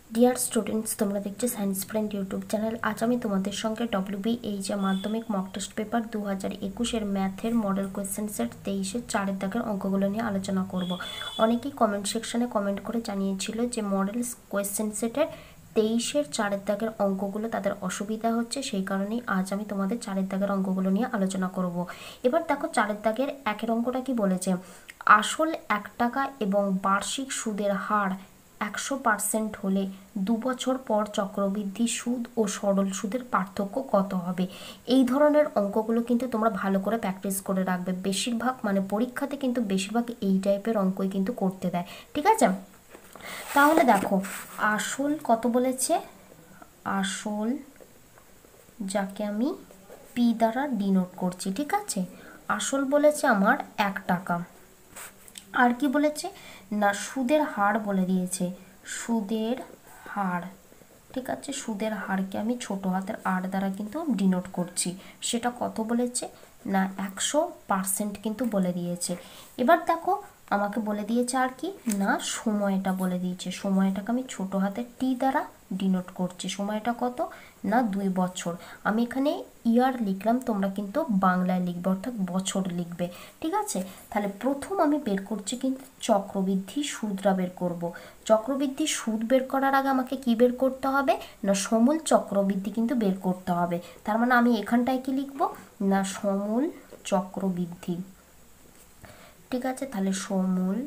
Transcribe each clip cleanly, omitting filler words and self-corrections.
Dear students, তোমরা দেখছো science friend YouTube channel. আজ আমি তোমাদের সঙ্গে WBH মাধ্যমিক মক টেস্ট পেপার 2021-এর ম্যাথের মডেল কোয়েশ্চেন সেট 23-এর 4-এর দাগের অঙ্কগুলো নিয়ে আলোচনা করব। অনেকেই কমেন্ট সেকশনে কমেন্ট করে জানিয়েছিল যে মডেল কোয়েশ্চেন সেটের 23-এর 4-এর দাগের অঙ্কগুলো তাদের অসুবিধা হচ্ছে, সেই কারণেই আজ আমি তোমাদের 4-এর দাগের অঙ্কগুলো নিয়ে আলোচনা করব। এবার দেখো 4-এর দাগের 1-এর অঙ্কটা কি বলেছে। আসল 1 টাকা এবং বার্ষিক সুদের হার 100% হলে 2 বছর পর চক্রবৃদ্ধি সুদ ও সরল সুদের পার্থক্য কত হবে। এই ধরনের অঙ্কগুলো কিন্তু তোমরা ভালো করে প্র্যাকটিস করে রাখবে। বেশিরভাগ পরীক্ষাতে কিন্তু বেশিরভাগ এই টাইপের অঙ্কই কিন্তু করতে দেয়, ঠিক আছে। তাহলে দেখো আসল কত বলেছে, আসল যাকে আমি পি দ্বারা ডিনোট করছি, ঠিক আছে। আসল বলেছে আমার 1 টাকা। আর কি বলেছে না, সুদের হার বলে দিয়েছে, সুদের হার, ঠিক আছে। সুদের হারকে আমি ছোট হাতের আর দ্বারা কিন্তু ডিনোট করছি। সেটা কত বলেছে না 100% কিন্তু বলে দিয়েছে। এবার দেখো আমাকে বলে দিয়েছে আর কি না সময়টা বলে দিয়েছে। সময়টাকে আমি ছোট হাতের টি দ্বারা ডিনোট করছি। সময়টা কত না 2 বছর। আমি এখানে ইয়ার লিখলাম, তোমরা কিন্তু বাংলায় লিখবে, অর্থাৎ বছর লিখবে, ঠিক আছে। তাহলে প্রথম আমি বের করছি কিন্তু চক্রবৃদ্ধি সুদটা বের করব। চক্রবৃদ্ধি সুদ বের করার আগে আমাকে কি বের করতে হবে না সমূল চক্রবৃদ্ধি কিন্তু বের করতে হবে। তার মানে আমি এখানটায় কি লিখব না সমূল চক্রবৃদ্ধি, ঠিক আছে। তাহলে সমূল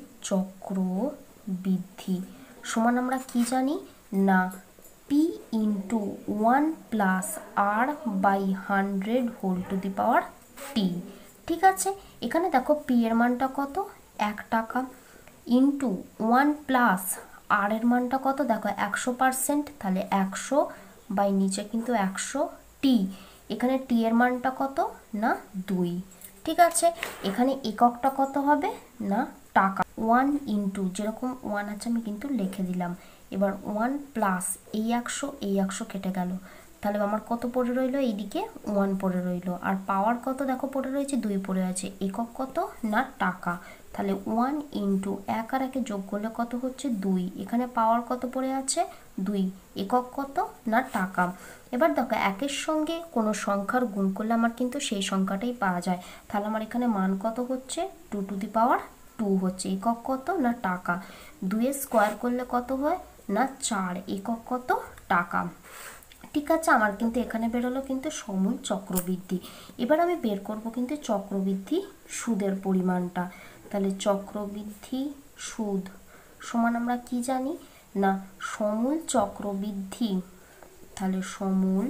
চক্রবৃদ্ধি সমান আমরা কি জানি না P into 1 plus r by 100 whole to the power T, ঠিক আছে। এখানে দেখো পি এর মানটা কত 1 টাকা ইন্টু 1 প্লাস আর এর মানটা কত দেখো 100%, তাহলে 100 বাই নিচে কিন্তু 100 টি। এখানে টি এর মানটা কত না 2, ঠিক আছে। এখানে এককটা কত হবে না টাকা। 1 ইন্টু যেরকম 1 আছে আমি কিন্তু লিখে দিলাম। এবার 1 প্লাস এই 100 কেটে গেল, তাহলে আমার কত পড়ে রইলো এইদিকে 1 পড়ে রইলো। আর পাওয়ার কত দেখো পড়ে রয়েছে 2 পড়ে আছে। একক কত না টাকা। তাহলে 1 ইন্টু 1 আর 1 যোগ করলে কত হচ্ছে 2। এখানে পাওয়ার কত পড়ে আছে 2, একক কত না টাকা। এবার দেখো একের সঙ্গে কোনো সংখ্যার গুণ করলে আমার কিন্তু সেই সংখ্যাটাই পাওয়া যায়। তাহলে আমার এখানে মান কত হচ্ছে 2 টু দি পাওয়ার 2 হচ্ছে। একক কত না টাকা। 2 এর স্কোয়ার করলে কত হয় না 4, একক কত টাকা, ঠিক আছে। আমার কিন্তু এখানে বেরোলো কিন্তু সমূল চক্রবৃদ্ধি। এবার আমি বের করব কিন্তু চক্রবৃদ্ধি সুদের পরিমাণটা। তাহলে চক্রবৃদ্ধি সুদ সমান আমরা কি জানি না সমূল চক্রবৃদ্ধি, তাহলে সমূল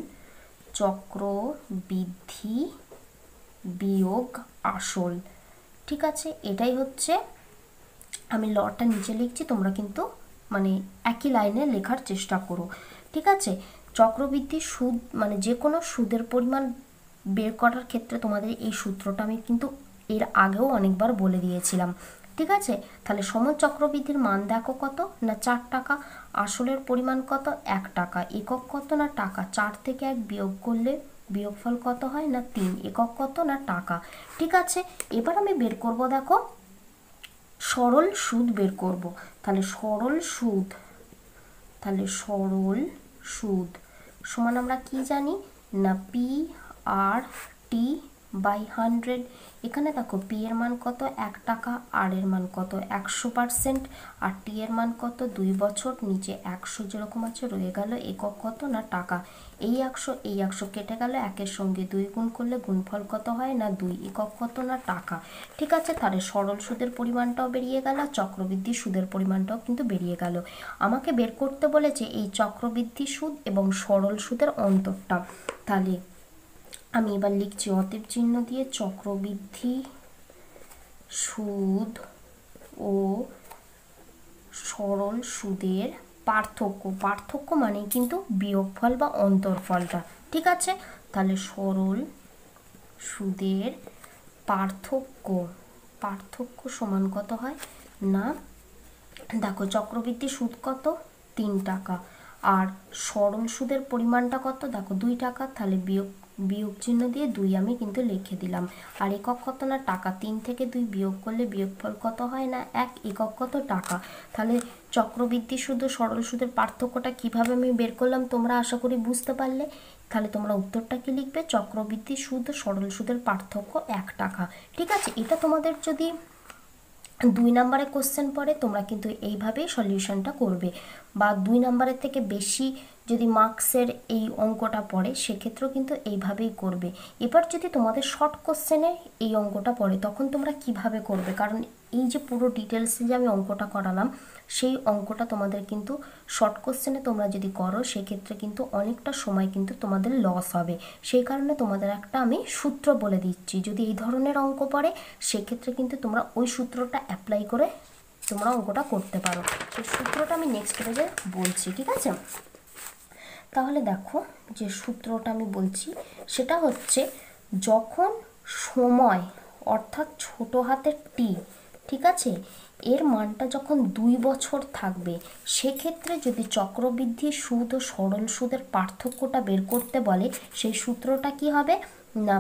চক্রবৃদ্ধি বিয়োগ আসল, ঠিক আছে। এটাই হচ্ছে, আমি লটা নিচে লিখছি, তোমরা কিন্তু একই লাইনে লেখার চেষ্টা করো, ঠিক আছে। চক্রবৃদ্ধি সুদ যে কোনো সুদের পরিমাণ বের করার ক্ষেত্রে তোমাদের এই সূত্রটা আমি কিন্তু এর আগেও অনেকবার বলে দিয়েছিলাম, ঠিক আছে। তাহলে সমূল চক্রবৃদ্ধির মান দেখো কত না 4 টাকা। আসলের পরিমাণ কত 1 টাকা। একক কত না টাকা। 4 থেকে 1 বিয়োগ করলে বিয়োগফল কত হয় না 3, একক কত না টাকা, ঠিক আছে। এবার আমি বের করব দেখো সরল সুদ বের করব। তাহলে সরল সুদ, তাহলে সরল সুদ সমান আমরা কি জানি না পি আর টি বাই 100। এখানে দেখো পি এর মান কত 1 টাকা, আর এর মান কত 100%, আর টি এর মান কত 2 বছর। নিচে 100 যেরকম আছে রয়ে গেল, একক কত না টাকা। এই 100 কেটে গেল, 1-এর সঙ্গে 2 গুণ করলে গুণফল কত হয় না 2, একক কত না টাকা, ঠিক আছে। তাহলে সরল সুদের পরিমাণটাও বেরিয়ে গেল, চক্রবৃদ্ধি সুদের পরিমাণটাও কিন্তু বেরিয়ে গেল। আমাকে বের করতে বলেছে এই চক্রবৃদ্ধি সুদ এবং সরল সুদের অন্তরটা। তাহলে আমি এবার লিখছি অতএব চিহ্ন দিয়ে চক্রবৃদ্ধি সুদ ও সরল সুদের পার্থক্য। পার্থক্য মানে কিন্তু বিয়োগফল বা অন্তরফলটা, ঠিক আছে। তাহলে সরল সুদের পার্থক্য, পার্থক্য সমান কত হয় না দেখো চক্রবৃদ্ধি সুদ কত 3 টাকা, আর সরল সুদের পরিমাণটা কত, দেখো 2 টাকা, তাহলে বিয়োগ চিহ্ন দিয়ে 2 আমি কিন্তু লিখে দিলাম। আর একক কত না টাকা, 3 থেকে 2 বিয়োগ করলে বিয়োগফল কত হয় না 1, একক কত টাকা। তাহলে চক্রবৃদ্ধি সুদ ও সরল সুদের পার্থক্যটা কিভাবে আমি বের করলাম তোমরা আশা করি বুঝতে পারলে। তাহলে তোমরা উত্তরটা কি লিখবে, চক্রবৃদ্ধি সুদ ও সরল সুদের পার্থক্য 1 টাকা। ঠিক আছে, এটা তোমাদের যদি 2 নম্বরে কোশ্চেন পড়ে তোমরা কিন্তু এইভাবেই সলিউশনটা করবে, বা 2 নম্বরের থেকে বেশি যদি মার্কসের এই অঙ্কটা পড়ে সেক্ষেত্রেও কিন্তু এইভাবেই করবে। এবার যদি তোমাদের শর্ট কোশ্চেনে এই অঙ্কটা পড়ে তখন তোমরা কিভাবে করবে, কারণ এই যে পুরো ডিটেলসে যে আমি অঙ্কটা করালাম সেই অঙ্কটা তোমাদের কিন্তু শর্ট কোশ্চেনে তোমরা যদি করো সেক্ষেত্রে কিন্তু অনেকটা সময় কিন্তু তোমাদের লস হবে। সেই কারণে তোমাদের একটা আমি সূত্র বলে দিচ্ছি, যদি এই ধরনের অঙ্ক পড়ে সেক্ষেত্রে কিন্তু তোমরা ওই সূত্রটা অ্যাপ্লাই করে তোমরা অঙ্কটা করতে পারো। সেই সূত্রটা আমি নেক্সট পেজে বলছি, ঠিক আছে। তাহলে দেখো যে সূত্রটা আমি বলছি সেটা হচ্ছে, যখন সময় অর্থাৎ ছোট হাতের টি, ঠিক আছে, এর মানটা যখন 2 বছর থাকবে সেক্ষেত্রে যদি চক্রবৃদ্ধি সুদ ও সরল সুদের পার্থক্যটা বের করতে বলে সেই সূত্রটা কি হবে না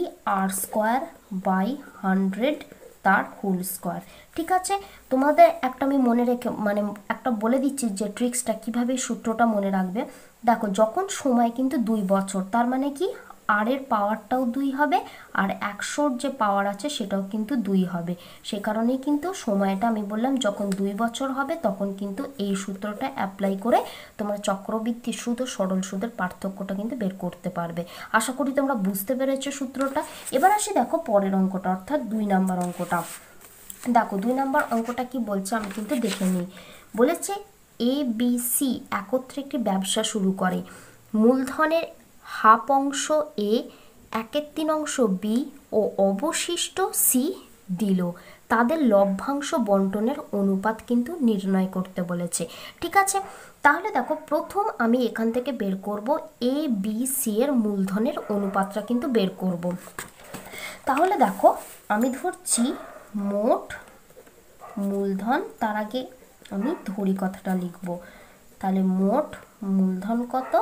PR²/100 তার হোল স্কোয়ার। ঠিক আছে, তোমাদের একটা আমি মনে রেখে মানে একটা বলে দিচ্ছি যে ট্রিক্সটা কিভাবে সূত্রটা মনে রাখবে। দেখো যখন সময় কিন্তু 2 বছর, তার মানে কি আর এর পাওয়ারটাও 2 হবে, আর 100 যে পাওয়ার আছে সেটাও কিন্তু 2 হবে। সে কারণেই কিন্তু সময়টা আমি বললাম যখন 2 বছর হবে তখন কিন্তু এই সূত্রটা অ্যাপ্লাই করে তোমরা চক্রবৃদ্ধি সুদ ও সরল সুদের পার্থক্যটা কিন্তু বের করতে পারবে। আশা করি তোমরা বুঝতে পেরেছো সূত্রটা। এবার আসি দেখো পরের অঙ্কটা, অর্থাৎ 2 নম্বর অঙ্কটা। দেখো 2 নম্বর অঙ্কটা কি বলছে আমি কিন্তু দেখে নিই। বলেছে ABC একত্রে একটি ব্যবসা শুরু করে, মূলধনের হাফ অংশ A, 1/3 অংশ B ও অবশিষ্ট C দিল, তাদের লভ্যাংশ বন্টনের অনুপাত কিন্তু নির্ণয় করতে বলেছে। ঠিক আছে, তাহলে দেখো প্রথম আমি এখান থেকে বের করব ABC এর মূলধনের অনুপাতটা কিন্তু বের করব। তাহলে দেখো আমি ধরছি মোট মূলধন, তার আগে আমি ধরি কথাটা লিখব। তাহলে মোট মূলধন কত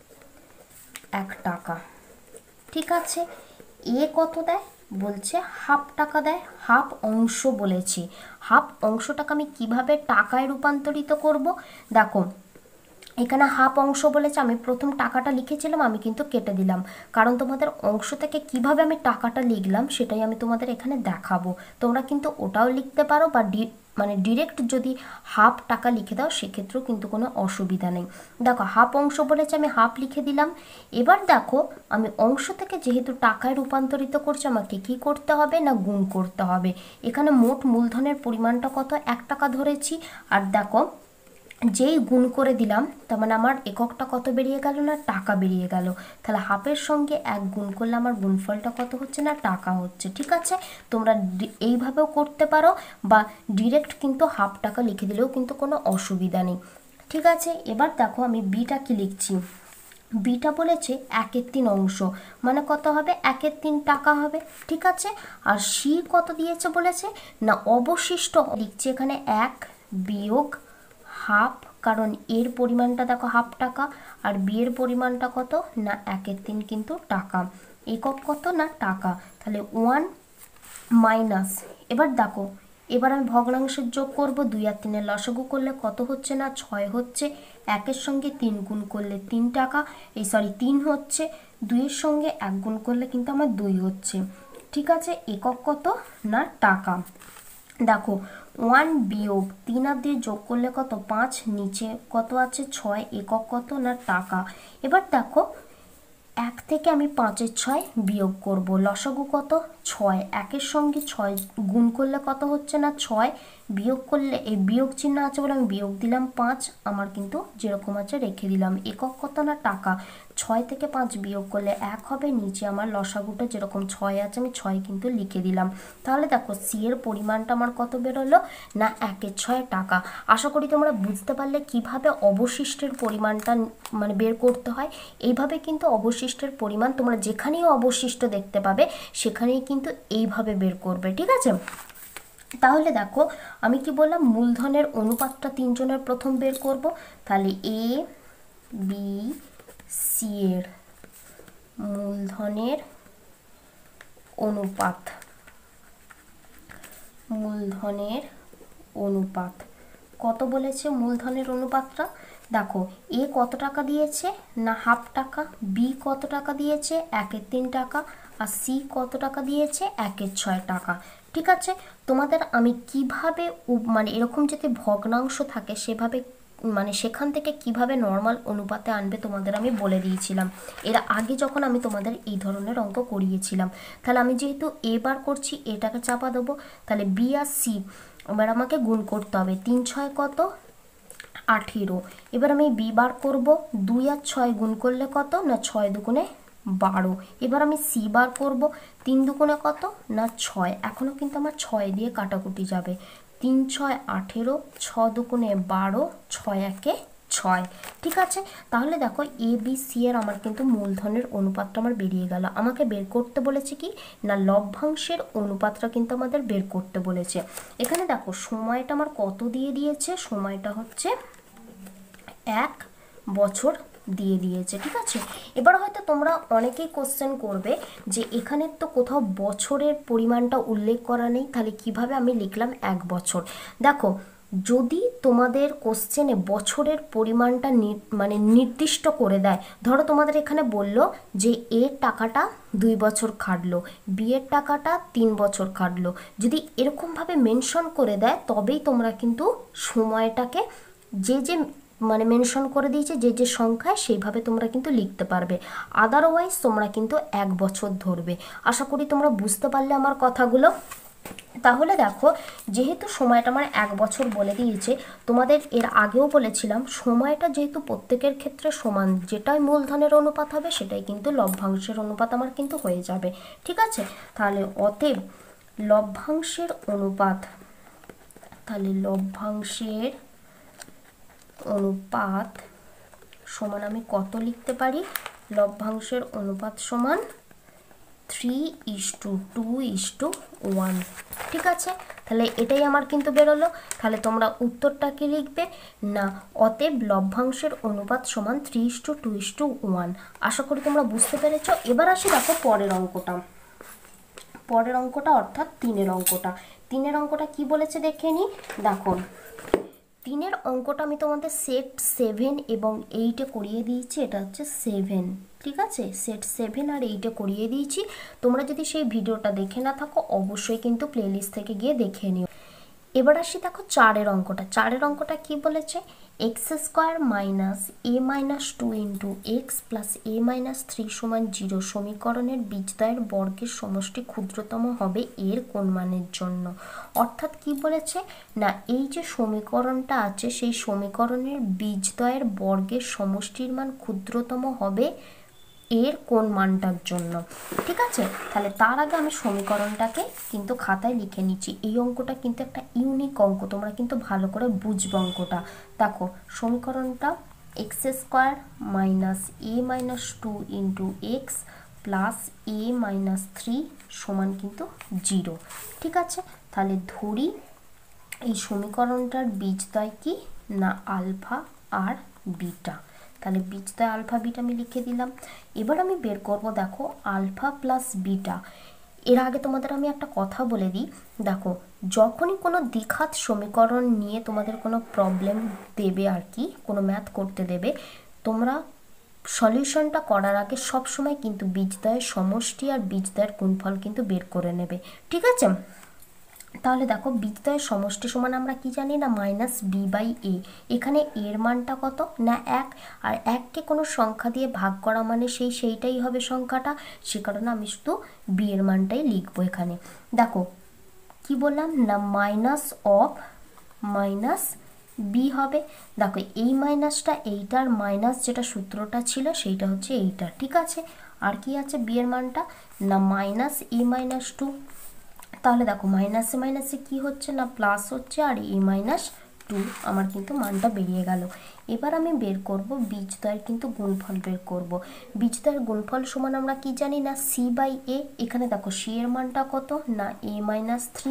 1 টাকা। ঠিক আছে, এ কত দেয় বলছে হাফ টাকা দেয়, হাফ অংশ বলেছি। হাফ অংশটাকে আমি কিভাবে টাকায় রূপান্তরিত করব, দেখো এখানে হাফ অংশ বলেছে, আমি প্রথম টাকাটা লিখেছিলাম আমি কিন্তু কেটে দিলাম, কারণ তোমাদের অংশ থেকে কিভাবে আমি টাকাটা লিখলাম সেটাই আমি তোমাদের এখানে দেখাবো। তোমরা কিন্তু ওটাও লিখতে পারো, বা মানে ডিরেক্ট যদি হাফ টাকা লিখে দাও সেক্ষেত্রেও কিন্তু কোনো অসুবিধা নেই। দেখো হাফ অংশ বলেছে আমি হাফ লিখে দিলাম। এবার দেখো আমি অংশ থেকে যেহেতু টাকায় রূপান্তরিত করছি আমাকে কি করতে হবে না গুণ করতে হবে। এখানে মোট মূলধনের পরিমাণটা কত 1 টাকা ধরেছি, আর দেখো যেই গুণ করে দিলাম তার মানে আমার এককটা কত বেরিয়ে গেল না টাকা বেরিয়ে গেল। তাহলে হাফের সঙ্গে 1 গুণ করলে আমার গুণফলটা কত হচ্ছে না টাকা হচ্ছে। ঠিক আছে, তোমরা এইভাবেও করতে পারো, বা ডিরেক্ট কিন্তু হাফ টাকা লিখে দিলেও কিন্তু কোনো অসুবিধা নেই। ঠিক আছে, এবার দেখো আমি বিটা কি লিখছি। বিটা বলেছে 1/3 অংশ, মানে কত হবে 1/3 টাকা হবে। ঠিক আছে, আর সি কত দিয়েছে বলেছে না অবশিষ্ট, লিখছি এখানে 1 বিয়োগ হাফ, কারণ এর পরিমাণটা দেখো হাফ টাকা, আর বি এর পরিমাণটা কত না 1/3 কিন্তু টাকা, একক কত না টাকা। তাহলে 1 মাইনাস, এবার দেখো এবার আমি ভগ্নাংশের যোগ করব, 2 আর 3 এর লসাগু করলে কত হচ্ছে না 6 হচ্ছে, 1 এর সঙ্গে 3 গুণ করলে 3 টাকা, 3 হচ্ছে, 2 এর সঙ্গে 1 গুণ করলে কিন্তু আমার 2 হচ্ছে। ঠিক আছে, একক কত না টাকা। দেখো 1 বিয়োগ 3 আর দিয়ে যোগ করলে কত 5, নিচে কত আছে 6, একক কত না টাকা। এবার দেখো 1 থেকে আমি 5-এর 6 বিয়োগ করব, লসাগু কত 6, 1 এর সঙ্গে 6 গুণ করলে কত হচ্ছে না 6, বিয়োগ করলে এই বিয়োগ চিহ্ন আছে বলে আমি বিয়োগ দিলাম 5, আমার কিন্তু যেরকম আছে রেখে দিলাম, একক কত না টাকা। 6 থেকে 5 বিয়োগ করলে 1 হবে, নিচে আমার লসাগুটা যেরকম 6 আছে আমি 6 কিন্তু লিখে দিলাম। তাহলে দেখো সি এর পরিমাণটা আমার কত বেরোলো না 1/6 টাকা। আশা করি তোমরা বুঝতে পারলে কিভাবে অবশিষ্টের পরিমাণটা মানে বের করতে হয়। এইভাবে কিন্তু অবশিষ্টের পরিমাণ তোমরা যেখানেই অবশিষ্ট দেখতে পাবে সেখানেই কিন্তু এইভাবে বের করবে। ঠিক আছে, তাহলে দেখো আমি কি বললাম মূলধনের অনুপাতটা 3 জনের প্রথম বের করব। তাহলে এ বি সি এর মূলধনের অনুপাত, মূলধনের অনুপাত কত বলেছে? মূলধনের অনুপাতটা দেখো, এ কত টাকা দিয়েছে না হাফ টাকা, বি কত টাকা দিয়েছে 1/3 টাকা, আর সি কত টাকা দিয়েছে 1/6 টাকা। ঠিক আছে, তোমাদের আমি কিভাবে মানে এরকম যদি ভগ্নাংশ থাকে সেভাবে মানে সেখান থেকে কিভাবে নর্মাল অনুপাতে আনবে তোমাদের আমি বলে দিয়েছিলাম এর আগে যখন আমি তোমাদের এই ধরনের অঙ্ক করিয়েছিলাম। তাহলে আমি যেহেতু এবার করছি, এটাকে চাপা দেবো, তাহলে বি আর সি এবার আমাকে গুণ করতে হবে। 3 6 কত? 18। এবার আমি বি বার করবো, 2 আর 6 গুণ করলে কত না 6 দুগুণে 12। এবার আমি সি বার করবো, 3 দুগুণে কত না 6। এখনও কিন্তু আমার 6 দিয়ে কাটাকুটি যাবে। 3 6 18, 6 দুগুণে 12, 6 একে 6। ঠিক আছে, তাহলে দেখো এ বি সি এর আমার কিন্তু মূলধনের অনুপাতটা আমার বেরিয়ে গেল। আমাকে বের করতে বলেছে কি না লভ্যাংশের অনুপাতটা কিন্তু আমাদের বের করতে বলেছে। এখানে দেখো সময়টা আমার কত দিয়ে দিয়েছে, সময়টা হচ্ছে 1 বছর দিয়ে দিয়েছে। ঠিক আছে, এবার হয়তো তোমরা অনেকেই কোশ্চেন করবে যে এখানে তো কোথাও বছরের পরিমাণটা উল্লেখ করা নেই, তাহলে কিভাবে আমি লিখলাম 1 বছর। দেখো, যদি তোমাদের কোশ্চেনে বছরের পরিমাণটা মানে নির্দিষ্ট করে দেয়, ধরো তোমাদের এখানে বললো যে এ টাকাটা 2 বছর খাটলো, বি এর টাকাটা 3 বছর খাটলো, যদি এরকমভাবে মেনশন করে দেয় তবেই তোমরা কিন্তু সময়টাকে যে যে মানে মেনশন করে দিয়েছে যে যে সংখ্যায় সেইভাবে তোমরা কিন্তু লিখতে পারবে। আদারওয়াইজ তোমরা কিন্তু 1 বছর ধরবে। আশা করি তোমরা বুঝতে পারলে আমার কথাগুলো। তাহলে দেখো, যেহেতু সময়টা আমার 1 বছর বলে দিয়েছে, তোমাদের এর আগেও বলেছিলাম সময়টা যেহেতু প্রত্যেকের ক্ষেত্রে সমান, যেটাই মূলধনের অনুপাত হবে সেটাই কিন্তু লভ্যাংশের অনুপাত আমার কিন্তু হয়ে যাবে। ঠিক আছে, তাহলে অতএব লভ্যাংশের অনুপাত, তাহলে লভ্যাংশের অনুপাত সমান আমি কত লিখতে পারি? লভ্যাংশের অনুপাত সমান 3:2:1। ঠিক আছে, তাহলে এটাই আমার কিন্তু বেরোলো। তাহলে তোমরা উত্তরটা কি লিখবে না অতএব লভ্যাংশের অনুপাত সমান 3:2:1। আশা করি তোমরা বুঝতে পেরেছো। এবার আসি দেখো পরের অঙ্কটা, পরের অঙ্কটা অর্থাৎ 3-এর অঙ্কটা। 3-এর অঙ্কটা কি বলেছে দেখে নি। দেখো, 3-এর অঙ্কটা আমি তোমাদের সেট 7 এবং 8-এ করিয়ে দিয়েছি। এটা হচ্ছে 7, ঠিক আছে, সেট 7 আর 8-এ করিয়ে দিয়েছি। তোমরা যদি সেই ভিডিওটা দেখে না থাকো অবশ্যই কিন্তু প্লেলিস্ট থেকে গিয়ে দেখে নিও। এবার আসি দেখো 4-এর অঙ্কটা। 4-এর অঙ্কটা কি বলেছে? x² minus a minus 2 into x plus a minus 3 সমান 0 সমীকরণের বীজদ্বয়ের বর্গের সমষ্টি ক্ষুদ্রতম হবে এর কোন মানের জন্য। অর্থাৎ কি বলেছে না এই যে সমীকরণটা আছে সেই সমীকরণের বীজদ্বয়ের বর্গের সমষ্টির মান ক্ষুদ্রতম হবে এর কোন মানটার জন্য। ঠিক আছে, তাহলে তার আগে আমি সমীকরণটাকে কিন্তু খাতায় লিখে নিচ্ছি। এই অঙ্কটা কিন্তু একটা ইউনিক অঙ্ক, তোমরা কিন্তু ভালো করে বুঝবে অঙ্কটা। দেখো, সমীকরণটা x² minus a minus 2 into x plus a minus 3 সমান কিন্তু 0। ঠিক আছে, তাহলে ধরি এই সমীকরণটার বীজদ্বয় কি না আলফা আর বিটা। তাহলে বীজদ্বয় আলফা বিটা আমি লিখে দিলাম। এবার আমি বের করব দেখো আলফা প্লাস বিটা। এর আগে তোমাদের আমি একটা কথা বলে দিই, দেখো যখনই কোনো দ্বিঘাত সমীকরণ নিয়ে তোমাদের কোনো প্রবলেম দেবে আর কি, কোনো ম্যাথ করতে দেবে, তোমরা সলিউশনটা করার আগে সবসময় কিন্তু বীজদ্বয়ের সমষ্টি আর বীজদ্বয়ের গুণফল কিন্তু বের করে নেবে। ঠিক আছে, তাহলে দেখো বীজদ্বয়ের সমষ্টি সমান আমরা কি জানি না মাইনাস বি বাই এ। এখানে এর মানটা কত না 1, আর 1কে কোনো সংখ্যা দিয়ে ভাগ করা মানে সেইটাই হবে সংখ্যাটা, সে কারণে আমি শুধু বি এর মানটাই লিখবো এখানে। দেখো কি বললাম না মাইনাস অফ মাইনাস বি হবে। দেখো এই মাইনাসটা এইটার মাইনাস যেটা সূত্রটা ছিল সেইটা হচ্ছে এইটা। ঠিক আছে, আর কি আছে বি এর মানটা না মাইনাস এ মাইনাস 2। তাহলে দেখো মাইনাসে মাইনাসে কি হচ্ছে না প্লাস হচ্ছে, আর এ মাইনাস 2 আমার কিন্তু মানটা বেরিয়ে গেল। এবার আমি বের করব বীজদ্বয়ের কিন্তু গুণফল বের করব। বীজদ্বয়ের গুণফল সমান আমরা কি জানি না সি বাই এ। এখানে দেখো সি এর মানটা কত না এ মাইনাস 3,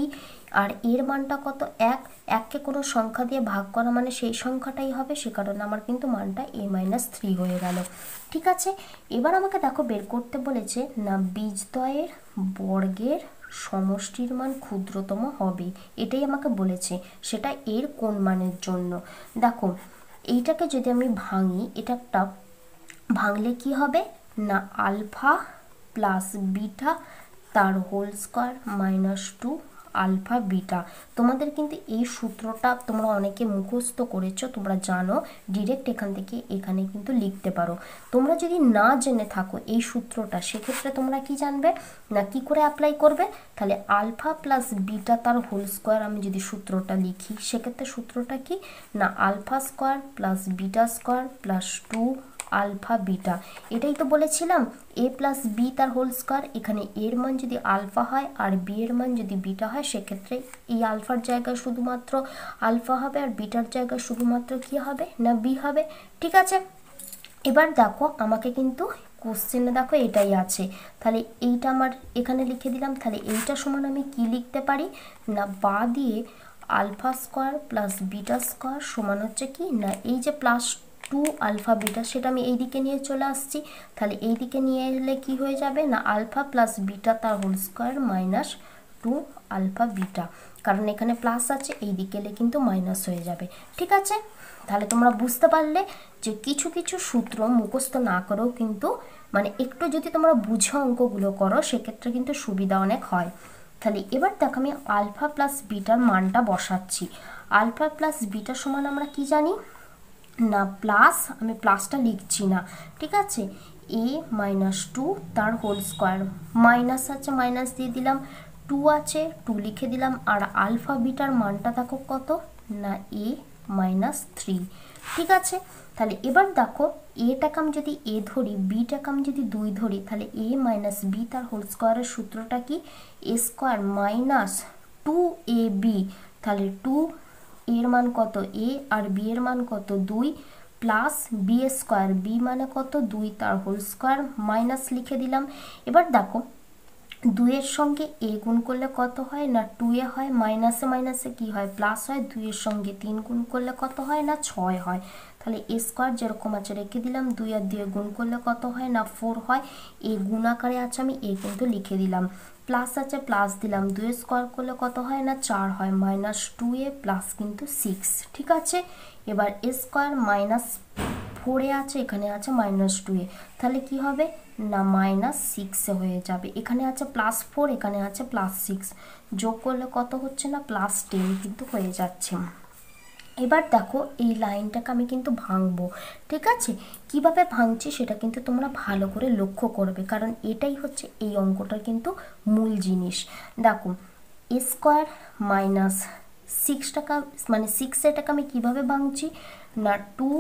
আর এর মানটা কত, এক, এককে কোনো সংখ্যা দিয়ে ভাগ করা মানে সেই সংখ্যাটাই হবে, সে কারণে আমার কিন্তু মানটা a-3 হয়ে গেল। ঠিক আছে, এবার আমাকে দেখো বের করতে বলেছে না বীজদ্বয়ের বর্গের সমষ্টির মান ক্ষুদ্রতম হবে, এটাই আমাকে বলেছে, সেটা এর কোন মানের জন্য। দেখো এইটাকে যদি আমি ভাঙি, এটা একটা ভাঙলে কি হবে না আলফা প্লাস বিটা তার হোল স্কোয়ার -2 আলফা বিটা। তোমাদের কিন্তু এই সূত্রটা তোমরা অনেকে মুখস্থ করেছো, তোমরা জানো, ডিরেক্ট এখান থেকে এখানে কিন্তু লিখতে পারো। তোমরা যদি না জেনে থাকো এই সূত্রটা, সেক্ষেত্রে তোমরা কি জানবে না কি করে অ্যাপ্লাই করবে, তাহলে আলফা প্লাস বিটা তার হোল স্কোয়ার আমি যদি সূত্রটা লিখি, সেক্ষেত্রে সূত্রটা কি না alpha square plus beta square plus 2 alpha beta. এটাই তো বলেছিলাম এ প্লাস বি তার হোল স্কোয়ার। এখানে এর মান যদি আলফা হয় আর বি এর মান যদি বিটা হয়, সেক্ষেত্রে এই আলফার জায়গায় শুধুমাত্র আলফা হবে আর বিটার জায়গায় শুধুমাত্র কি হবে না বি হবে। ঠিক আছে, এবার দেখো আমাকে কিন্তু কোশ্চেনে দেখো এটাই আছে, তাহলে এইটা আমার এখানে লিখে দিলাম। তাহলে এইটা সমান আমি কি লিখতে পারি না বা দিয়ে alpha square plus beta square সমান হচ্ছে কি না এই যে প্লাস 2 আলফা বিটা, সেটা আমি এই দিকে নিয়ে চলে আসছি। তাহলে এই দিকে নিয়ে এলে কি হয়ে যাবে না আলফা প্লাস বিটা তার হোল স্কোয়ার -2 আলফা বিটা, কারণ এখানে প্লাস আছে, এই দিকে এলে কিন্তু মাইনাস হয়ে যাবে। ঠিক আছে, তাহলে তোমরা বুঝতে পারলে যে কিছু কিছু সূত্র মুখস্থ না করেও কিন্তু মানে একটু যদি তোমরা বুঝে অঙ্কগুলো করো, সেক্ষেত্রে কিন্তু সুবিধা অনেক হয়। তাহলে এবার দেখো আমি আলফা প্লাস বিটার মানটা বসাচ্ছি। আলফা প্লাস বিটা সমান আমরা কি জানি না প্লাস, আমি প্লাসটা লিখছি না, ঠিক আছে, a-2 তার হোল স্কোয়ার, মাইনাস আছে মাইনাস দিয়ে দিলাম, 2 আছে 2 লিখে দিলাম, আর আলফা বিটার মানটা দেখো কত না a-3। ঠিক আছে, তাহলে এবার দেখো এটাকে আমি যদি এ ধরি, বিটাকে আমি যদি 2 ধরি, তাহলে a মাইনাস বি তার হোল স্কোয়ারের সূত্রটা কি a স্কোয়ার মাইনাস 2ab, তাহলে 2 এর মান কত এ আর বি এর মান কত 2 প্লাস বি স্কোয়ার, বি মানে কত 2 তার হোল স্কোয়ার, মাইনাস লিখে দিলাম। এবার দেখো 2 এর সঙ্গে এ গুণ করলে কত হয় না 2 এ হয়, মাইনাসে মাইনাসে কি হয় প্লাস হয়, 2 এর সঙ্গে 3 গুণ করলে কত হয় না 6 হয়। তাহলে এ স্কোয়ার যেরকম আছে রেখে দিলাম, 2 আর 2 গুণ করলে কত হয় না 4 হয়, এ গুণ আকারে আছে আমি এ কিন্তু লিখে দিলাম, প্লাস আছে প্লাস দিলাম, 2 স্কোয়ার করলে কত হয় না 4 হয়, -2a প্লাস কিন্তু 6। ঠিক আছে, এবার এ স্কোয়ার মাইনাস 4 আছে, এখানে আছে -2a, তাহলে কি হবে না -6 হয়ে যাবে। এখানে আছে +4, এখানে আছে +6, যোগ করলে কত হচ্ছে না +10 কিন্তু হয়ে যাচ্ছে। এবার দেখো এই লাইনটাকে আমি কিন্তু ভাঙবো। ঠিক আছে, কিভাবে ভাঙছি সেটা কিন্তু তোমরা ভালো করে লক্ষ্য করবে, কারণ এটাই হচ্ছে এই অঙ্কটার কিন্তু মূল জিনিস। দেখো এ স্কোয়ার মাইনাস 6 টাকা মানে 6 এটাকে আমি কিভাবে ভাঙছি না 2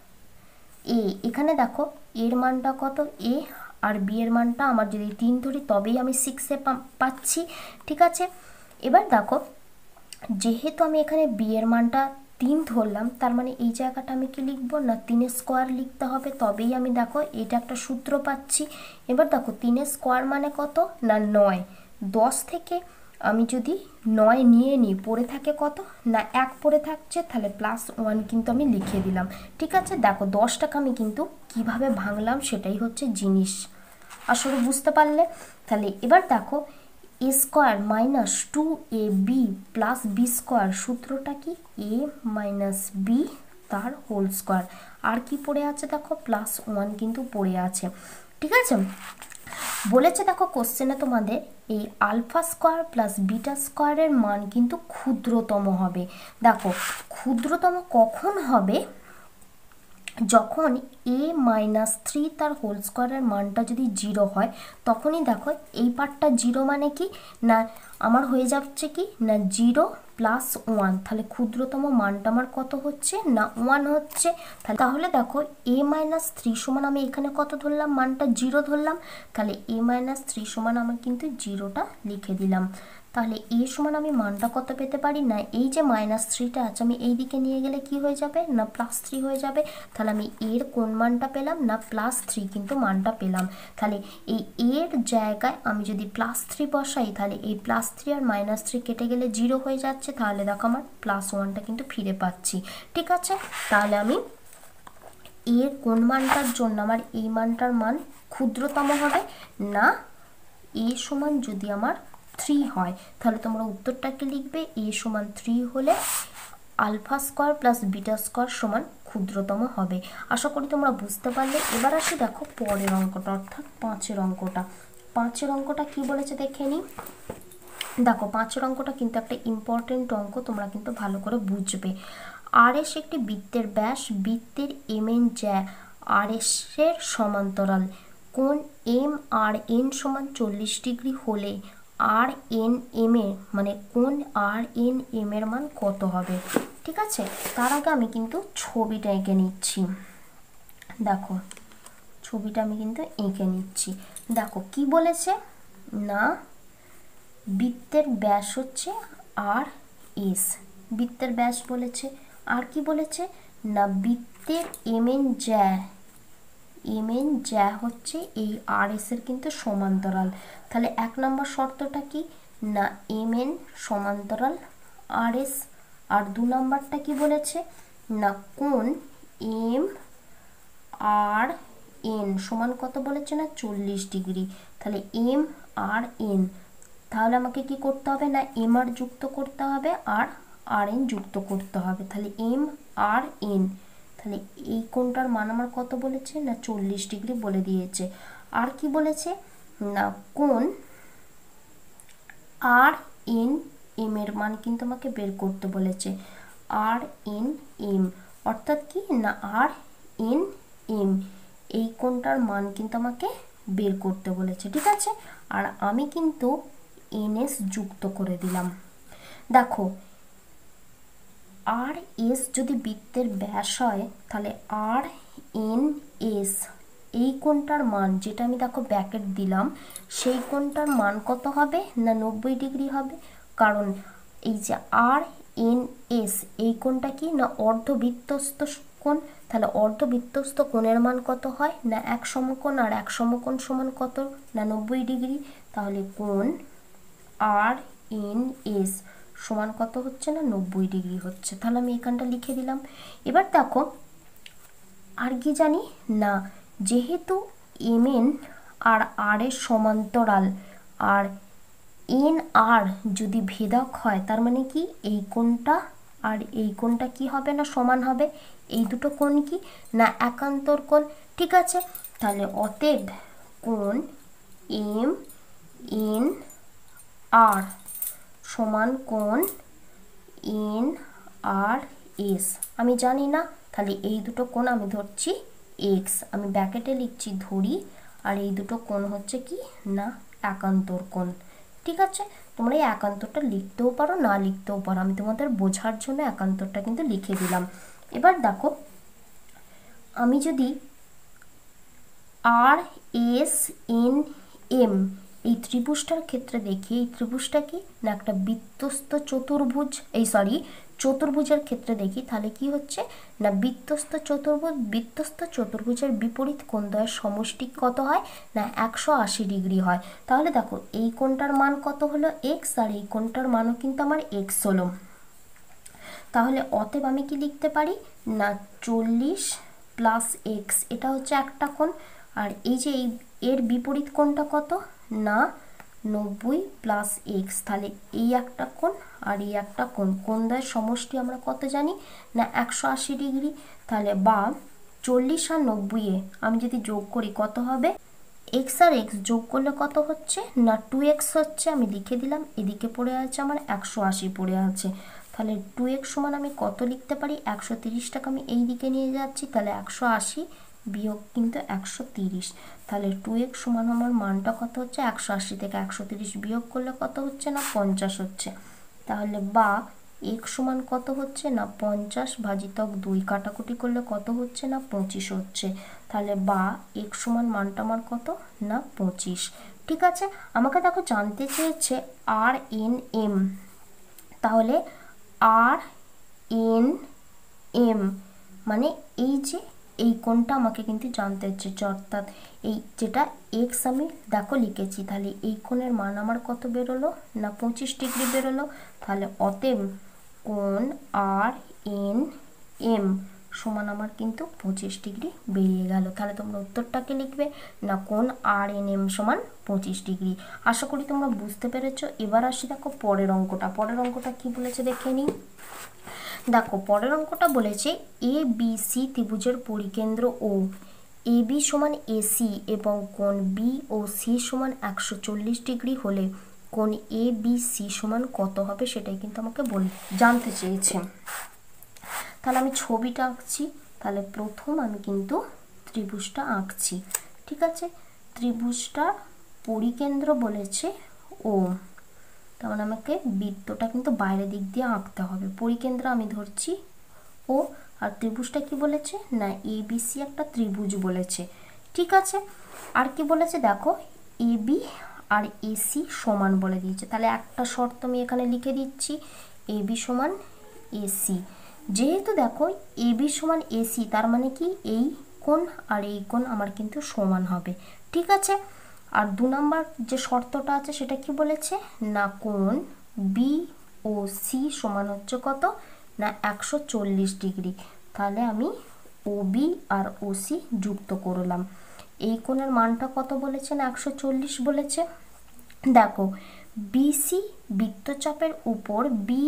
এ, এখানে দেখো এর মানটা কত এ আর বি এর মানটা আমার যদি 3 ধরি তবেই আমি 6 পাচ্ছি। ঠিক আছে, এবার দেখো যেহেতু আমি এখানে বি এর মানটা 3 ধরলাম, তার মানে এই জায়গাটা আমি কি লিখবো না 3 স্কোয়ার লিখতে হবে, তবেই আমি দেখো এটা একটা সূত্র পাচ্ছি। এবার দেখো 3 স্কোয়ার মানে কত না 9, 10 থেকে আমি যদি 9 নিয়ে নিই পড়ে থাকে কত না 1 পড়ে থাকছে, তাহলে +1 কিন্তু আমি লিখে দিলাম। ঠিক আছে, দেখো 10 টাকা আমি কিন্তু কিভাবে ভাঙলাম সেটাই হচ্ছে জিনিস, আসলে বুঝতে পারলে। তাহলে এবার দেখো A square minus 2ab plus B square, সূত্রটা কি এ মাইনাস বি তার হোল স্কোয়ার, আর কি পড়ে আছে দেখো +1 কিন্তু পড়ে আছে। ঠিক আছে, বলেছে দেখো কোশ্চেনে তোমাদের এই আলফা স্কোয়ার প্লাস বিটা স্কোয়ারের মান কিন্তু ক্ষুদ্রতম হবে। দেখো ক্ষুদ্রতম কখন হবে, যখন a-3 তার হোল স্কোয়ারের মানটা যদি 0 হয়, তখনই দেখো এই পার্টটা 0 মানে কি না আমার হয়ে যাচ্ছে কি না 0 + 1, তাহলে ক্ষুদ্রতম মানটা আমার কত হচ্ছে না 1 হচ্ছে। তাহলে দেখো a-3 সমান আমি এখানে কত ধরলাম মানটা 0 ধরলাম, তাহলে a-3 সমান আমার কিন্তু 0টা লিখে দিলাম। তাহলে এ সমান আমি মানটা কত পেতে পারি, না এই যে -3টা আছে আমি এই দিকে নিয়ে গেলে কি হয়ে যাবে, না +3 হয়ে যাবে। তাহলে আমি এর কোন মানটা পেলাম, না +3 কিন্তু মানটা পেলাম। তাহলে এই এর জায়গায় আমি যদি +3 বসাই, তাহলে এই +3 আর -3 কেটে গেলে 0 হয়ে যাচ্ছে। তাহলে দেখো আমার +1টা কিন্তু ফিরে পাচ্ছি। ঠিক আছে, তাহলে আমি এর কোন মানটার জন্য আমার এই মানটার মান ক্ষুদ্রতম হবে, না এ সমান যদি আমার 3 হয়, তাহলে তোমরা উত্তরটা কি লিখবে, এ সমান 3 হলে alpha square plus beta square সমান ক্ষুদ্রতম হবে। আশা করি তোমরা বুঝতে পারলে। এবার আসি দেখো পরের অঙ্কটা, অর্থাৎ 5-এর অঙ্কটা। 5-এর অঙ্কটা কি বলেছে দেখে নিই। দেখো 5-এর অঙ্কটা কিন্তু একটা ইম্পর্টেন্ট অঙ্ক, তোমরা কিন্তু ভালো করে বুঝবে। RS একটি বৃত্তের ব্যাস, বৃত্তের MN জ্যা RS এর সমান্তরাল, কোণ MRN সমান 40 ডিগ্রি হলে RNM এর মানে কোণ RNM এর মান কত হবে। ঠিক আছে, তার আগে আমি কিন্তু ছবিটা এঁকে নিচ্ছি। দেখো ছবিটা আমি কিন্তু এঁকে নিচ্ছি। দেখো কি বলেছে, না বৃত্তের ব্যাস হচ্ছে RS, বৃত্তের ব্যাস বলেছে। আর কি বলেছে, না বৃত্তের MN জ্যা হচ্ছে এই RS এর কিন্তু সমান্তরাল। তাহলে 1 নম্বর শর্তটা কি, না MN সমান্তরাল RS। আর 2 নম্বরটা কি বলেছে, না কোণ MRN সমান কত বলেছে, না 40 ডিগ্রি। তাহলে MRN, তাহলে আমাকে কি করতে হবে, না MR যুক্ত করতে হবে আর RN যুক্ত করতে হবে। তাহলে MRN, তাহলে এই কোণটার মান আমার কত বলেছে, না 40 ডিগ্রি বলে দিয়েছে। আর কি বলেছে, না কোণ RNM এর মান কিন্তু আমাকে বের করতে বলেছে। RNM অর্থাৎ কি, না RNM এই কোণটার মান কিন্তু আমাকে বের করতে বলেছে। ঠিক আছে, আর আমি কিন্তু NS যুক্ত করে দিলাম। দেখো RS যদি বৃত্তের ব্যাস হয়, তাহলে RNS এই কোণটার মান, যেটা আমি দেখো ব্র্যাকেট দিলাম, সেই কোণটার মান কত হবে, না 90 ডিগ্রি হবে। কারণ এই যে RNS এই কোণটা কি, না অর্ধবৃত্তস্থ কোণ। তাহলে অর্ধবৃত্তস্থ কোণের মান কত হয়, না 1 সমকোণ, আর 1 সমকোণ সমান কত, না 90 ডিগ্রি। তাহলে কোণ RNS সমান কত হচ্ছে, না 90 ডিগ্রি হচ্ছে। তাহলে আমি এখানটা লিখে দিলাম। এবার দেখো আর কি জানি, না যেহেতু MN আর R এর সমান্তরাল, আর NR যদি ভেদক হয়, তার মানে কি এই কোণটা আর এই কোণটা কি হবে, না সমান হবে। এই দুটো কোণ কি, না একান্তর কোণ। ঠিক আছে, তাহলে অতএব কোণ MNR সমান কোণ NRS। আমি জানি না, তাহলে এই দুটো কোণ আমি ধরছি X, আমি ব্র্যাকেটে লিখছি ধরি, আর এই দুটো কোণ হচ্ছে কি, না একান্তর কোণ। ঠিক আছে, তোমরা এই একান্তরটা লিখতেও পারো, না লিখতেও পারো, আমি তোমাদের বোঝার জন্য একান্তরটা কিন্তু লিখে দিলাম। এবার দেখো আমি যদি RSNM এই ত্রিভুজটার ক্ষেত্রে দেখি, এই ত্রিভুজটা কি, না একটা বৃত্তস্থ চতুর্ভুজ, চতুর্ভুজের ক্ষেত্রে দেখি, তাহলে কি হচ্ছে, না বৃত্তস্থ চতুর্ভুজের বিপরীত কোণদ্বয়ের সমষ্টি কত হয়, না 180 ডিগ্রি হয়। তাহলে দেখো এই কোণটার মান কত হলো X, আর এই কোণটার মানও কিন্তু আমার X হলো। তাহলে অতএব আমি কি লিখতে পারি, না 40 প্লাস X, এটা হচ্ছে একটা কোণ। আর এই যে এর বিপরীত কোণটা কত, না 90 প্লাস X, তাহলে এই একটা কোণ আর এই একটা কোণ, কোণদ্বয়ের সমষ্টি আমরা কত জানি, না 180 ডিগ্রি। তাহলে বা 40 আর 90 আমি যদি যোগ করি কত হবে, X আর X যোগ করলে কত হচ্ছে, না 2X হচ্ছে। আমি লিখে দিলাম, এদিকে পড়ে আছে আমার 180 পড়ে আছে। তাহলে 2X সমান আমি কত লিখতে পারি, 130টাকে আমি এই দিকে নিয়ে যাচ্ছি, তাহলে 180 বিয়োগ কিন্তু 130, তাহলে 2X সমান আমার মানটা কত হচ্ছে, 180 থেকে 130 বিয়োগ করলে কত হচ্ছে, না 50 হচ্ছে। তাহলে বা এক সমান কত হচ্ছে না 50 ভাজিতক 2, কাটাকুটি করলে কত হচ্ছে না 25 হচ্ছে। তাহলে বা এক সমান মানটা আমার কত না 25। ঠিক আছে, আমাকে দেখো জানতে চেয়েছে আর এন এম, তাহলে আর এন এম মানে এই যে এই কোণটা আমাকে কিন্তু জানতে হচ্ছে, অর্থাৎ এই যেটা এক্স আমি দেখো লিখেছি, তাহলে এই কোণের মান আমার কত বেরোলো না 25 ডিগ্রি বেরোলো। তাহলে অতএব কোণ আর এন এম সমান আমার কিন্তু 25 ডিগ্রি বেরিয়ে গেল। তাহলে তোমরা উত্তরটাকে লিখবে না কোণ আর এন এম সমান 25 ডিগ্রি। আশা করি তোমরা বুঝতে পেরেছো। এবার আসি দেখো পরের অঙ্কটা। পরের অঙ্কটা কি বলেছে দেখে নিই। দেখো পরের অঙ্কটা বলেছে এ বি সি ত্রিভুজের পরিকেন্দ্র ও এ বি সমান এসি এবং কোণ বি ও সি সমান 140 ডিগ্রি হলে কোণ এ বি সি সমান কত হবে সেটাই কিন্তু আমাকে জানতে চেয়েছে। তাহলে আমি ছবিটা আঁকছি। তাহলে প্রথম আমি কিন্তু ত্রিভুজটা আঁকছি। ঠিক আছে, ত্রিভুজটা পরিকেন্দ্র বলেছে ও, তার মানে আমাকে বৃত্তটা কিন্তু বাইরের দিক দিয়ে আঁকতে হবে। পরিকেন্দ্র আমি ধরছি ও, আর ত্রিভুজটা কি বলেছে না এ বি সি একটা ত্রিভুজ বলেছে। ঠিক আছে, আর কি বলেছে দেখো এ বি আর এসি সমান বলে দিয়েছে। তাহলে একটা শর্ত আমি এখানে লিখে দিচ্ছি, এ বি সমান এসি। যেহেতু দেখো এ বি সমান এসি, তার মানে কি এই কোণ আর এই কোণ আমার কিন্তু সমান হবে। ঠিক আছে, আর 2 নম্বর যে শর্তটা আছে সেটা কি বলেছে না কোণ বি ও সি সমান হচ্ছে কত না 140 ডিগ্রি। তাহলে আমি ও বি আর ও সি যুক্ত করলাম। এই কোণের মানটা কত বলেছে না 140 বলেছে। দেখো বিসি বৃত্তচাপের উপর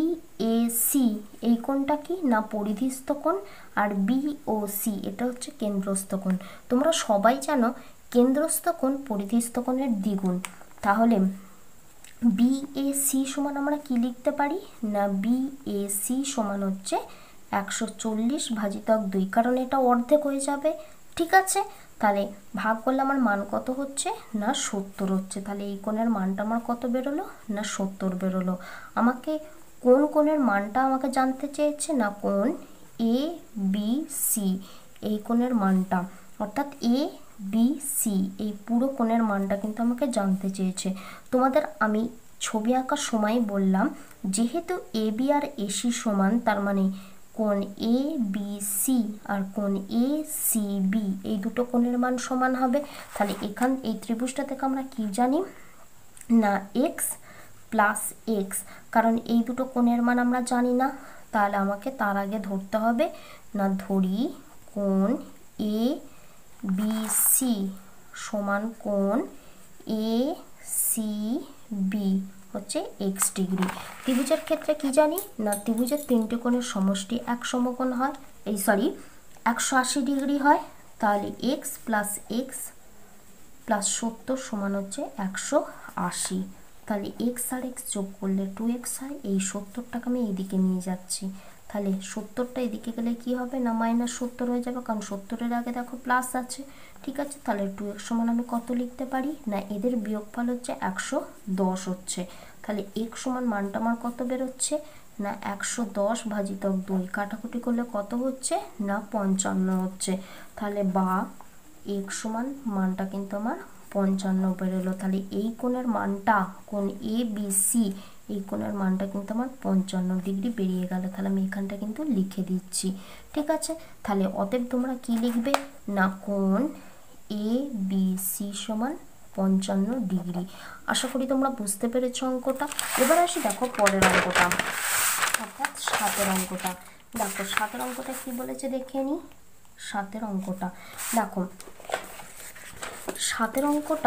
বিএসি এই কোণটা কি না পরিধিস্থ কোণ, আর বিওসি এটা হচ্ছে কেন্দ্রস্থ কোণ। তোমরা সবাই জানো কেন্দ্রস্থ কোণ পরিধিস্থ কোণের দ্বিগুণ। তাহলে বিএসি সমান আমরা কি লিখতে পারি না বিএসি সমান হচ্ছে 140 ভাজিতক 2, কারণ এটা অর্ধেক হয়ে যাবে। ঠিক আছে, তাহলে ভাগ করলে আমার মান কত হচ্ছে না 70 হচ্ছে। তাহলে এই কোণের মানটা আমার কত বেরোলো না 70 বেরোলো। আমাকে কোন কোণের মানটা আমাকে জানতে চেয়েছে না কোণ এ বি সি এই কোণের মানটা, অর্থাৎ এ বি সি এই পুরো কোণের মানটা কিন্তু আমাকে জানতে চেয়েছে। তোমাদের আমি ছবি আঁকার সময় বললাম যেহেতু এ বি আর এসি সমান, তার মানে কোণ এ বি সি আর কোণ এ সি বি এই দুটো কোণের মান সমান হবে। তাহলে এই ত্রিভুজটা থেকে আমরা কি জানি না এক্স প্লাস এক্স, কারণ এই দুটো কোণের মান আমরা জানি না। তাহলে আমাকে তার আগে ধরতে হবে না ধরি কোণ এ বি সি সমান কোণ এ সি বি হচ্ছে এক্স ডিগ্রি। ত্রিভুজের ক্ষেত্রে কি জানি না ত্রিভুজের 3টে কোণের সমষ্টি এক সমকোণ হয়, 180 ডিগ্রি হয়। তাহলে এক্স প্লাস 70 সমান হচ্ছে 180। তাহলে এক্স আর এক্স যোগ করলে 2x হয়। এই 70টাকে আমি এইদিকে নিয়ে যাচ্ছি। তাহলে 70টা এদিকে গেলে কি হবে না -70 হয়ে যাবে, কারণ 70-এর আগে দেখো প্লাস আছে। ঠিক আছে, তাহলে 2x সমান আমি কত লিখতে পারি না এদের বিয়োগফল হচ্ছে 110 হচ্ছে। তাহলে x সমান মানটা আমার কত বেরোচ্ছে না 110 ভাজিতক 2, কাটাকুটি করলে কত হচ্ছে না 55 হচ্ছে। তাহলে বা x সমান মানটা কিন্তু আমার 55 বেরোলো। তাহলে এই কোণের মানটা কোণ এ বি সি এই কোণের মানটা কিন্তু আমার 55 ডিগ্রি বেরিয়ে গেল। তাহলে আমি এখানটা কিন্তু লিখে দিচ্ছি। ঠিক আছে, তাহলে অতএব তোমরা কি লিখবে না কোণ এ বি সি সমান 55 ডিগ্রি। আশা করি তোমরা বুঝতে পেরেছো অঙ্কটা। এবার আসি দেখো পরের অঙ্কটা, অর্থাৎ 7এর অঙ্কটা। দেখো 7এর অঙ্কটা কি বলেছে দেখে নিই। 7এর অঙ্কটা দেখো 7এর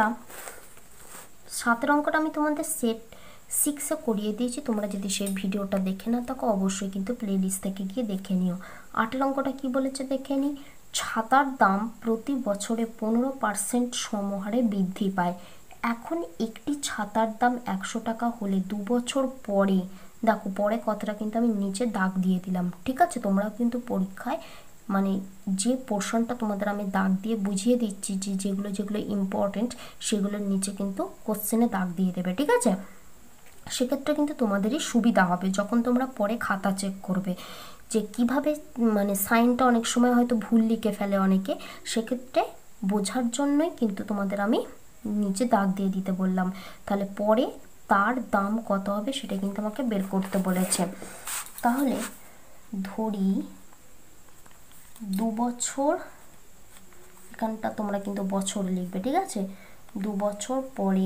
অঙ্কটা আমি তোমাদের সেট 6-এ করিয়ে দিয়েছি। তোমরা যদি সেই ভিডিওটা দেখে না থাকো অবশ্যই কিন্তু প্লেলিস্ট থেকে গিয়ে দেখে নিও। 8এর অঙ্কটা কি বলেছে দেখে নিই। ছাতার দাম প্রতি বছরে 15% সমহারে বৃদ্ধি পায়। এখন একটি ছাতার দাম 100 টাকা হলে 2 বছর পরে, দেখো পরে কথাটা কিন্তু আমি নিচে দাগ দিয়ে দিলাম। ঠিক আছে, তোমরা কিন্তু পরীক্ষায় মানে যে পোর্শনটা তোমাদের আমি দাগ দিয়ে বুঝিয়ে দিচ্ছি, যেগুলো ইম্পর্টেন্ট সেগুলোর নিচে কিন্তু কোশ্চেনে দাগ দিয়ে দেবে। ঠিক আছে, সেক্ষেত্রে কিন্তু তোমাদেরই সুবিধা হবে যখন তোমরা পরে খাতা চেক করবে, যে কিভাবে মানে সাইনটা অনেক সময় হয়তো ভুল লিখে ফেলে অনেকে, সেক্ষেত্রে বোঝার জন্যই কিন্তু তোমাদের আমি নিচে দাগ দিয়ে দিতে বললাম। তাহলে পরে তার দাম কত হবে সেটা কিন্তু আমাকে বের করতে বলেছে। তাহলে ধরি 2 বছর, এখানটা তোমরা কিন্তু বছর লিখবে, ঠিক আছে। 2 বছর পরে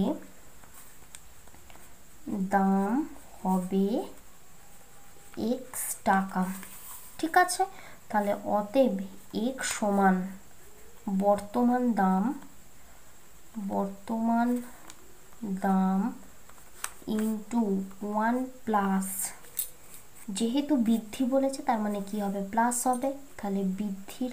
দাম হবে x টাকা, ঠিক আছে। তাহলে অতএব x সমান বর্তমান দাম ইন্টু 1 প্লাস, যেহেতু বৃদ্ধি বলেছে তার মানে কি হবে, প্লাস হবে। তাহলে বৃদ্ধির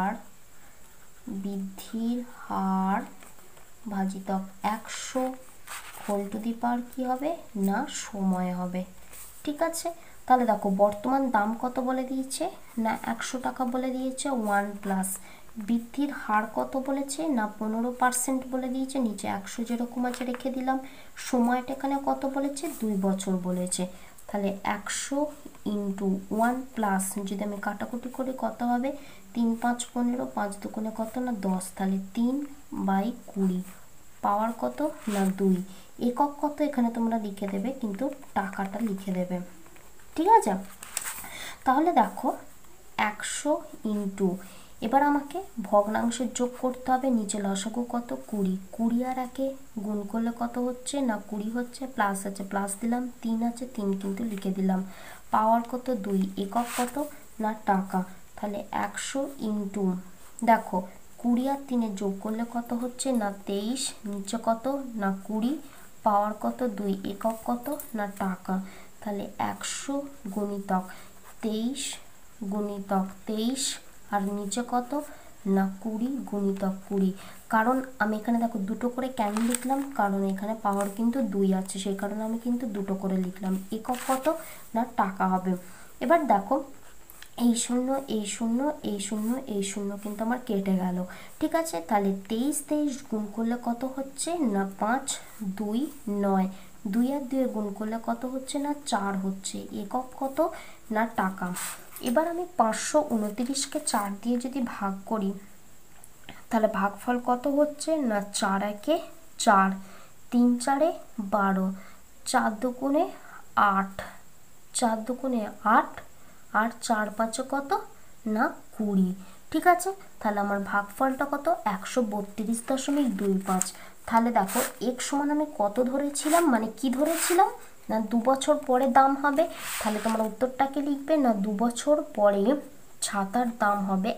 হার ভাজিতক 100 হোল টু দি পাওয়ার কি হবে না সময় হবে, ঠিক আছে। তাহলে দেখো বর্তমান দাম কত বলে দিয়েছে না 100 টাকা বলে দিয়েছে, 1 প্লাস বৃদ্ধির হার কত বলেছে না 15% বলে দিয়েছে, নিচে 100 যেরকম আছে রেখে দিলাম। সময়টা এখানে কত বলেছে 2 বছর বলেছে। তাহলে 100 ইন্টু 1 প্লাস, যদি আমি কাটাকুটি করি কত হবে 3 5 15, 5 দুগুণে কত না 10, তাহলে 3/20 পাওয়ার কত না 2। একক কত এখানে তোমরা লিখে দেবে, কিন্তু টাকাটা লিখে দেবে, ঠিক আছে। তাহলে দেখো 100 ইন্টু, এবার আমাকে ভগ্নাংশের যোগ করতে হবে, নিচে লসাগু কত 20, 20 আর 1 গুণ করলে কত হচ্ছে না 20 হচ্ছে, প্লাস আছে প্লাস দিলাম, 3 আছে 3 কিন্তু লিখে দিলাম, পাওয়ার কত 2, একক কত না টাকা। তাহলে 100 ইন্টু, দেখো 20 আর 3 যোগ করলে কত হচ্ছে না 23, নিচে কত না 20, পাওয়ার কত 2, একক কত না টাকা। তাহলে 100 গুণিতক 23 আর নিচে কত না 20 গুণিতক 20। কারণ আমি এখানে দেখো দুটো করে কেন লিখলাম, কারণ এখানে পাওয়ার কিন্তু 2 আছে, সেই কারণে আমি কিন্তু দুটো করে লিখলাম। একক কত না টাকা হবে। এবার দেখো এই শূন্য এই শূন্য এই শূন্য এই শূন্য কিন্তু আমার কেটে গেল, ঠিক আছে। তাহলে 23 গুণ করলে কত হচ্ছে না 5 2 9, 2 আর 2 গুণ করলে কত হচ্ছে না 4 হচ্ছে, একক কত না টাকা। এবার আমি 529কে 4 দিয়ে যদি ভাগ করি, তাহলে ভাগফল কত হচ্ছে না 4 একে 4, 3 4 12, 4 দুগুণে 8, 4 দুগুণে 8 আর 4 5 কত না 20, ঠিক আছে। তাহলে আমার ভাগফলটা কত 132.25। তাহলে দেখো x সমান আমি কত ধরেছিলাম, মানে কি ধরেছিলাম না 2 বছর পরে দাম হবে। তাহলে তোমরা উত্তরটাকে লিখবে না 2 বছর পরে ছাতার দাম হবে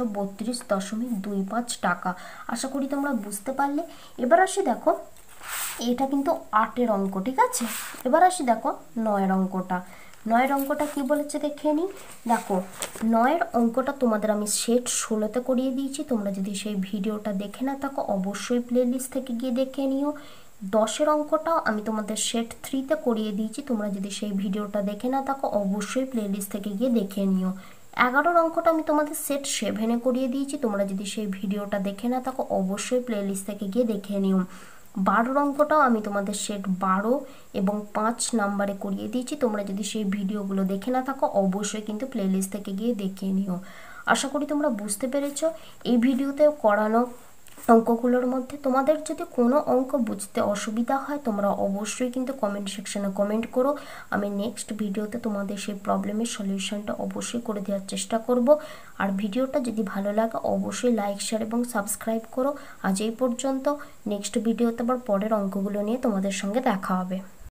132.25 টাকা। আশা করি তোমরা বুঝতে পারলে। এবার আসি দেখো এটা কিন্তু 8-এর অঙ্ক, ঠিক আছে। এবার আসি দেখো 9-এর অঙ্কটা। 9-এর অঙ্কটা কি বলেছে দেখে নিই। দেখো 9-এর অঙ্কটা তোমাদের আমি সেট 16তে করিয়ে দিয়েছি, তোমরা যদি সেই ভিডিওটা দেখে না থাকো অবশ্যই প্লেলিস্ট থেকে গিয়ে দেখে নিও। 10-এর অঙ্কটাও আমি তোমাদের সেট 3তে করিয়ে দিয়েছি, তোমরা যদি সেই ভিডিওটা দেখে না থাকো অবশ্যই প্লেলিস্ট থেকে গিয়ে দেখে নিও। 11-এর অঙ্কটা আমি তোমাদের সেট 7-এ করিয়ে দিয়েছি, তোমরা যদি সেই ভিডিওটা দেখে না থাকো অবশ্যই প্লেলিস্ট থেকে গিয়ে দেখে নিও। 12-এর অঙ্কটাও আমি তোমাদের সেট 12 এবং 5 নাম্বারে করিয়ে দিয়েছি, তোমরা যদি সেই ভিডিওগুলো দেখে না থাকো অবশ্যই কিন্তু প্লেলিস্ট থেকে গিয়ে দেখে নিও। আশা করি তোমরা বুঝতে পেরেছো। এই ভিডিওতেও করানো অঙ্কগুলোর মধ্যে তোমাদের যদি কোনো অঙ্ক বুঝতে অসুবিধা হয় তোমরা অবশ্যই কিন্তু কমেন্ট সেকশনে কমেন্ট করো, আমি নেক্সট ভিডিওতে তোমাদের সেই প্রবলেমের সলিউশনটা অবশ্যই করে দেওয়ার চেষ্টা করব। আর ভিডিওটা যদি ভালো লাগে অবশ্যই লাইক শেয়ার এবং সাবস্ক্রাইব করো। আজ এই পর্যন্ত, নেক্সট ভিডিওতে আবার পরের অঙ্কগুলো নিয়ে তোমাদের সঙ্গে দেখা হবে।